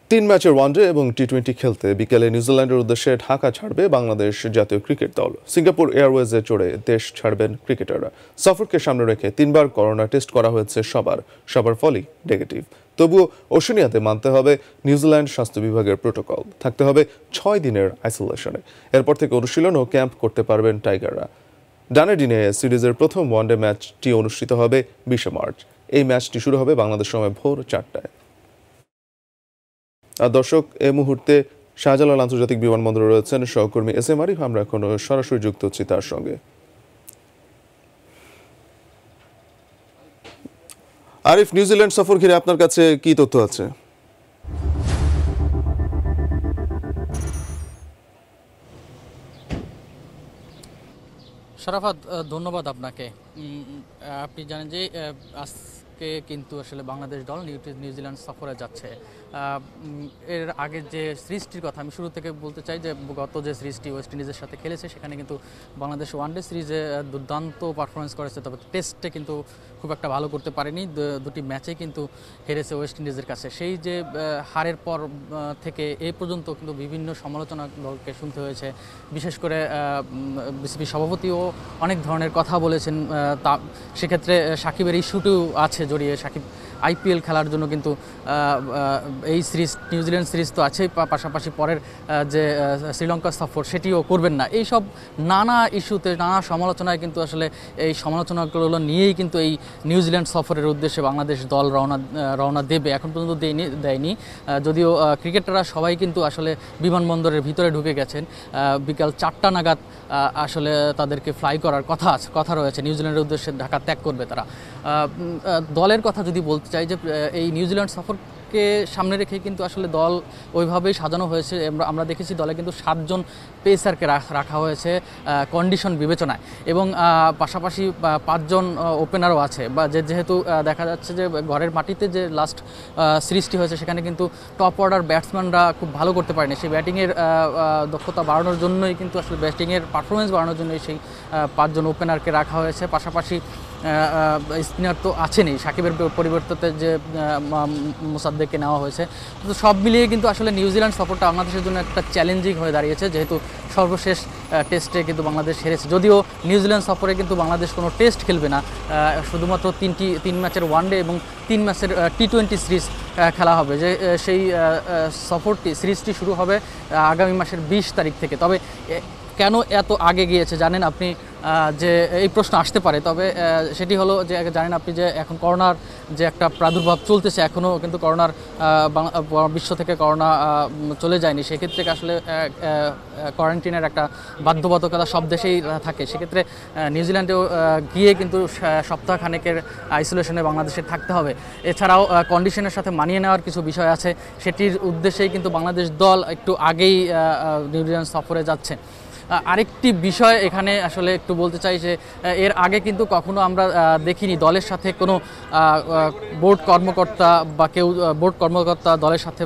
তিন ম্যাচের ওয়ানডে এবং টি-20 খেলতে বিকেলে নিউজিল্যান্ডের উদ্দেশ্যে ঢাকা ছাড়বে বাংলাদেশ জাতীয় ক্রিকেট দল। সিঙ্গাপুর এয়ারওয়েজে চড়ে দেশ ছাড়বেন ক্রিকেটাররা। সফরকে সামনে রেখে 3বার করোনা টেস্ট করা হয়েছে সবার ফলই নেগেটিভ। তবুও ওশেনিয়াতে মানতে হবে নিউজিল্যান্ড স্বাস্থ্য বিভাগের প্রোটোকল, থাকতে হবে 6 দিনের আইসোলেশনে। এরপর থেকে অনুশীলন ও ক্যাম্প করতে পারবেন টাইগাররা। ডানেডিনে সিরিজের প্রথম ওয়ানডে ম্যাচটি অনুষ্ঠিত হবে 20 মার্চ। এই ম্যাচটি শুরু হবে বাংলাদেশ সময় ভোর 4টায়। আর দর্শক, এই মুহূর্তে শাহজালাল আন্তর্জাতিক বিমানবন্দরে রয়েছেন সহকর্মী এস.এম. আরিফ। আমরা এখন সরাসরি যুক্ত হচ্ছি তার সঙ্গে। আরিফ, নিউজিল্যান্ড সফর ঘিরে আপনার কাছে কি তথ্য আছে? শরাফত, ধন্যবাদ আপনাকে। আপনি জানেন যে আজকে কিন্তু আসলে বাংলাদেশ দল নিউজিল্যান্ড সফরে যাচ্ছে। এর আগে যে সিরিজটির কথা আমি শুরু থেকে বলতে চাই যে গত যে সিরিজটি ওয়েস্ট ইন্ডিজের সাথে খেলেছে সেখানে কিন্তু বাংলাদেশ ওয়ানডে সিরিজে দুর্দান্ত পারফরমেন্স করেছে, তবে টেস্টে কিন্তু খুব একটা ভালো করতে পারেনি। দুটি ম্যাচে কিন্তু হেরেছে ওয়েস্ট ইন্ডিজের কাছে। সেই যে হারের পর থেকে এই পর্যন্ত কিন্তু বিভিন্ন সমালোচনা দলকে শুনতে হয়েছে। বিশেষ করে বিসিবি সভাপতিও অনেক ধরনের কথা বলেছেন। তা সেক্ষেত্রে সাকিবের ইস্যুটিও আছে জড়িয়ে। সাকিব আইপিএল খেলার জন্য কিন্তু এই সিরিজ নিউজিল্যান্ড সিরিজ তো আছেই, পাশাপাশি পরের যে শ্রীলঙ্কা সফর সেটিও করবেন না। এই সব নানা ইস্যুতে নানা সমালোচনায় কিন্তু আসলে এই সমালোচনাগুলো নিয়েই কিন্তু এই নিউজিল্যান্ড সফরের উদ্দেশ্যে বাংলাদেশ দল রওনা দেবে। এখন পর্যন্ত দেয়নি, যদিও ক্রিকেটাররা সবাই কিন্তু আসলে বিমানবন্দরের ভিতরে ঢুকে গেছেন। বিকাল 4টা নাগাদ আসলে তাদেরকে ফ্লাই করার কথা রয়েছে। নিউজিল্যান্ডের উদ্দেশ্যে ঢাকা ত্যাগ করবে তারা। দলের কথা যদি বলতে চাই যে এই নিউজিল্যান্ড সফরকে সামনে রেখে কিন্তু আসলে দল ওইভাবেই সাজানো হয়েছে। আমরা দেখেছি দলে কিন্তু 7 জন পেসারকে রাখা হয়েছে কন্ডিশন বিবেচনায়, এবং পাশাপাশি 5 জন ওপেনারও আছে। বা যেহেতু দেখা যাচ্ছে যে ঘরের মাটিতে যে লাস্ট সিরিজটি হয়েছে সেখানে কিন্তু টপ অর্ডার ব্যাটসম্যানরা খুব ভালো করতে পারেনি। সেই ব্যাটিংয়ের দক্ষতা বাড়ানোর জন্যই কিন্তু আসলে ব্যাটিংয়ের পারফরমেন্স বাড়ানোর জন্যই সেই 5 জন ওপেনারকে রাখা হয়েছে। পাশাপাশি স্পিনার তো আছেনই, সাকিবের পরিবর্তে যে মুসাদ্দেককে নেওয়া হয়েছে। তো সব মিলিয়ে কিন্তু আসলে নিউজিল্যান্ড সফরটা বাংলাদেশের জন্য একটা চ্যালেঞ্জিং হয়ে দাঁড়িয়েছে, যেহেতু সর্বশেষ টেস্টে কিন্তু বাংলাদেশ হেরেছে। যদিও নিউজিল্যান্ড সফরে কিন্তু বাংলাদেশ কোনো টেস্ট খেলবে না, শুধুমাত্র 3 ম্যাচের ওয়ানডে এবং 3 ম্যাচের টি-20 সিরিজ খেলা হবে। যে সেই সিরিজটি শুরু হবে আগামী মাসের 20 তারিখ থেকে। তবে কেন এত আগে গিয়েছে জানেন আপনি? যে এই প্রশ্ন আসতে পারে, তবে সেটি হলো যে জানেন আপনি যে এখন করোনার যে একটা প্রাদুর্ভাব চলতেছে, এখনও কিন্তু করোনার বিশ্ব থেকে করোনা চলে যায়নি। সেক্ষেত্রে আসলে কোয়ারেন্টিনের একটা বাধ্যবাধকতা সব দেশেই থাকে। সেক্ষেত্রে নিউজিল্যান্ডেও গিয়ে কিন্তু সপ্তাহখানেকের আইসোলেশনে বাংলাদেশের থাকতে হবে। এছাড়াও কন্ডিশনের সাথে মানিয়ে নেওয়ার কিছু বিষয় আছে, সেটির উদ্দেশ্যেই কিন্তু বাংলাদেশ দল একটু আগেই নিউজিল্যান্ড সফরে যাচ্ছে। আরেকটি বিষয় এখানে আসলে একটু বলতে চাই যে এর আগে কিন্তু কখনো আমরা দেখিনি দলের সাথে কোনো বোর্ড কর্মকর্তা বা বোর্ড কর্মকর্তা দলের সাথে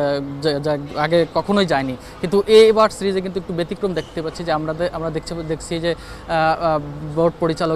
আগে কখনোই যায়নি। কিন্তু এবার সিরিজে কিন্তু একটু ব্যতিক্রম দেখতে পাচ্ছি যে আমরা দেখছি যে বোর্ড পরিচালক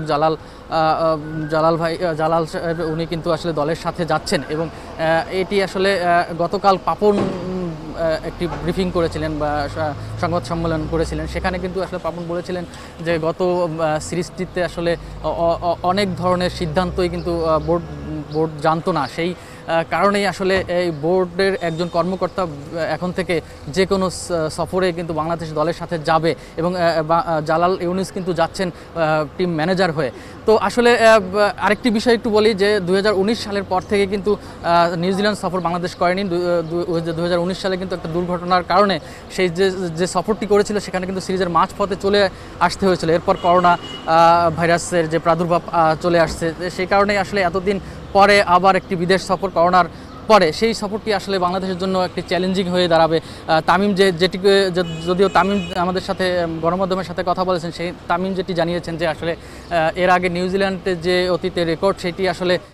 জালাল সাহেব উনি কিন্তু আসলে দলের সাথে যাচ্ছেন, এবং এটি আসলে গতকাল পাপন একটি ব্রিফিং করেছিলেন বা সংবাদ সম্মেলন করেছিলেন। সেখানে কিন্তু আসলে পাপন বলেছিলেন যে গত সিরিজটিতে আসলে অনেক ধরনের সিদ্ধান্তই কিন্তু বোর্ড জানতো না। সেই কারণেই আসলে এই বোর্ডের একজন কর্মকর্তা এখন থেকে যে কোনো সফরে কিন্তু বাংলাদেশ দলের সাথে যাবে, এবং জালাল ইউনুস কিন্তু যাচ্ছেন টিম ম্যানেজার হয়ে। তো আসলে আরেকটি বিষয় একটু বলি যে 2019 সালের পর থেকে কিন্তু নিউজিল্যান্ড সফর বাংলাদেশ করেনি। 2019 সালে কিন্তু একটা দুর্ঘটনার কারণে সেই যে সফরটি করেছিল সেখানে কিন্তু সিরিজের মাঝপথে চলে আসতে হয়েছিল। এরপর করোনা ভাইরাসের যে প্রাদুর্ভাব চলে আসছে, সেই কারণেই আসলে এতদিন পরে আবার একটি বিদেশ সফর করোনার পরে সেই সফরটি আসলে বাংলাদেশের জন্য একটি চ্যালেঞ্জিং হয়ে দাঁড়াবে। তামিম যদিও তামিম আমাদের সাথে গণমাধ্যমের সাথে কথা বলেছেন, সেই তামিম যেটি জানিয়েছেন যে আসলে এর আগে নিউজিল্যান্ডের যে অতীতের রেকর্ড সেটি আসলে